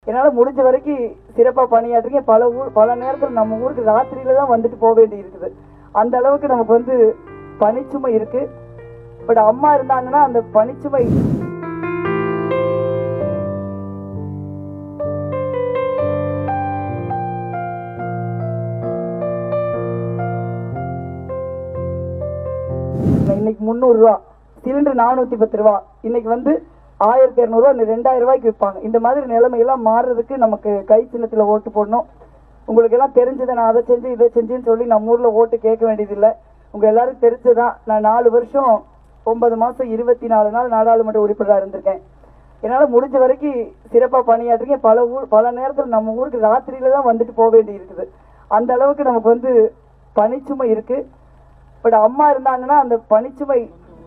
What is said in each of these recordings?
என்னால் முடிஞ்ச வரைக்கும் சிறப்பாக பணியாற்றுங்க. பல நேரத்தில் நம்ம ஊருக்கு ராத்திரியில தான் வந்துட்டு போக வேண்டி இருக்குது. அந்த அளவுக்கு நமக்கு வந்து பணிச்சுமை இருக்கு. பட் அம்மா இருந்தாங்கன்னா அந்த பணிச்சுமை இன்னைக்கு 300 ரூபா சிலிண்டர், 410 ரூபா, இன்னைக்கு வந்து 1200 ரூபா, 2000 ரூபாய்க்கு விற்பாங்க. இந்த மாதிரி நிலைமையெல்லாம் மாறுறதுக்கு நமக்கு கை சின்னத்துல ஓட்டு போடணும். உங்களுக்கு எல்லாம் தெரிஞ்சதை நான் அதை செஞ்சு இதை செஞ்சுன்னு சொல்லி நம்ம ஊர்ல ஓட்டு கேட்க வேண்டியதில்லை. உங்க எல்லாரும் தெரிஞ்சதான். நான் 4 வருஷம் 9 மாசம் 24 நாள் நாடாளுமன்ற உறுப்பினராக இருந்திருக்கேன். என்னால் முடிஞ்ச வரைக்கும் சிறப்பாக பணியாற்றுங்க. பல நேரத்தில் நம்ம ஊருக்கு ராத்திரியில தான் வந்துட்டு போக வேண்டி இருக்குது. அந்த அளவுக்கு நமக்கு வந்து பணிச்சுமை இருக்கு. பட் அம்மா இருந்தாங்கன்னா அந்த பணிச்சுமை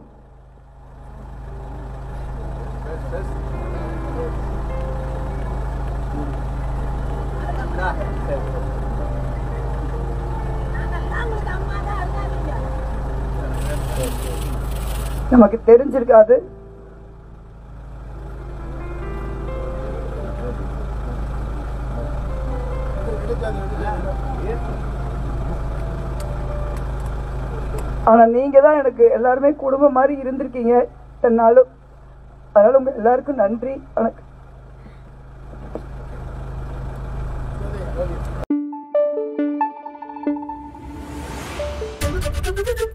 நமக்கு தெரிஞ்சிருக்காது. ஆனா நீங்க தான் எனக்கு எல்லாருமே குடும்பம் மாதிரி இருந்திருக்கீங்க என்னாலும். அதனால உங்க எல்லாருக்கும் நன்றி. வணக்கம்.